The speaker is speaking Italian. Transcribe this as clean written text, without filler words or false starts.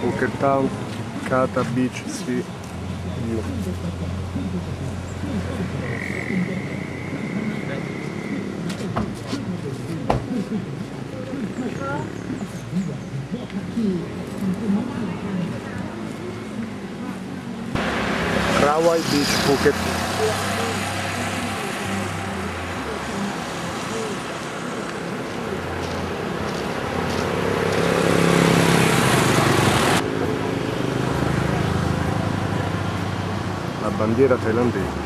Phuket Town, Kata Beach Sea View. Rawai Beach, Phuket. La bandiera thailandese.